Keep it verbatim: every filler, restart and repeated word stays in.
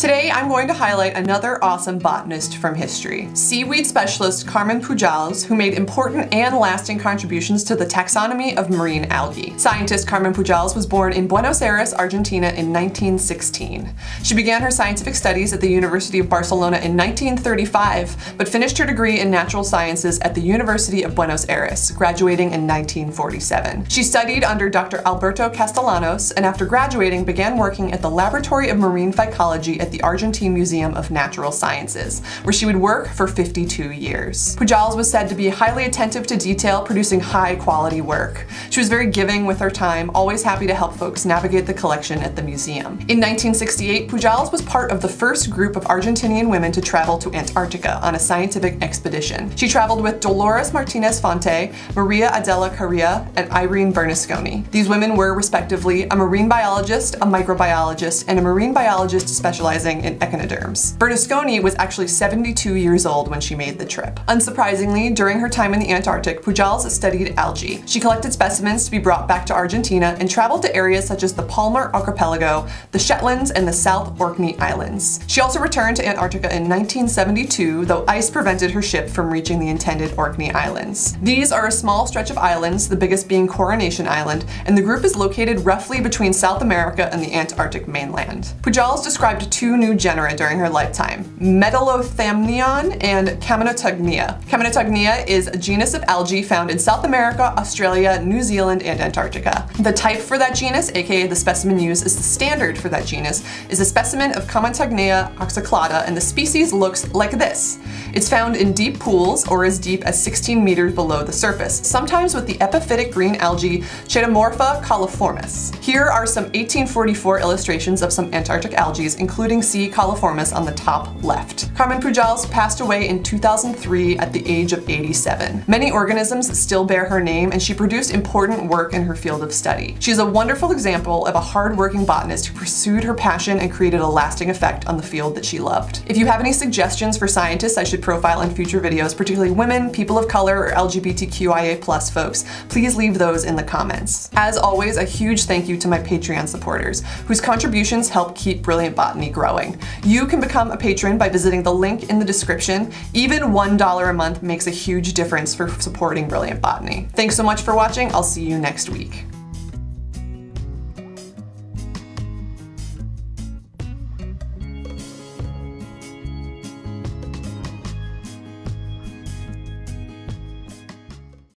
Today I'm going to highlight another awesome botanist from history, seaweed specialist Carmen Pujals, who made important and lasting contributions to the taxonomy of marine algae. Scientist Carmen Pujals was born in Buenos Aires, Argentina in nineteen sixteen. She began her scientific studies at the University of Barcelona in nineteen thirty-five, but finished her degree in natural sciences at the University of Buenos Aires, graduating in nineteen forty-seven. She studied under Doctor Alberto Castellanos, and after graduating began working at the Laboratory of Marine Phycology at the Argentine Museum of Natural Sciences, where she would work for fifty-two years. Pujals was said to be highly attentive to detail, producing high quality work. She was very giving with her time, always happy to help folks navigate the collection at the museum. In nineteen sixty-eight, Pujals was part of the first group of Argentinian women to travel to Antarctica on a scientific expedition. She traveled with Dolores Martinez Fonte, Maria Adela Carrillo, and Irene Bernasconi. These women were, respectively, a marine biologist, a microbiologist, and a marine biologist specializing in echinoderms. Bernasconi was actually seventy-two years old when she made the trip. Unsurprisingly, during her time in the Antarctic, Pujals studied algae. She collected specimens to be brought back to Argentina and traveled to areas such as the Palmer Archipelago, the Shetlands, and the South Orkney Islands. She also returned to Antarctica in nineteen seventy-two, though ice prevented her ship from reaching the intended Orkney Islands. These are a small stretch of islands, the biggest being Coronation Island, and the group is located roughly between South America and the Antarctic mainland. Pujals described two new genera during her lifetime, Metallothamnion and Caminotognia. Caminotognia is a genus of algae found in South America, Australia, New Zealand, and Antarctica. The type for that genus, aka the specimen used as the standard for that genus, is a specimen of Caminotognia oxyclada, and the species looks like this. It's found in deep pools or as deep as sixteen meters below the surface, sometimes with the epiphytic green algae Chaetomorpha cauliformis. Here are some eighteen forty-four illustrations of some Antarctic algae, including C. cauliformis on the top left. Carmen Pujals passed away in two thousand three at the age of eighty-seven. Many organisms still bear her name, and she produced important work in her field of study. She is a wonderful example of a hard-working botanist who pursued her passion and created a lasting effect on the field that she loved. If you have any suggestions for scientists I should profile in future videos, particularly women, people of color, or L G B T Q I A plus folks, please leave those in the comments. As always, a huge thank you to my Patreon supporters, whose contributions help keep Brilliant Botany growing. You can become a patron by visiting the link in the description. Even one dollar a month makes a huge difference for supporting Brilliant Botany. Thanks so much for watching. I'll see you next week.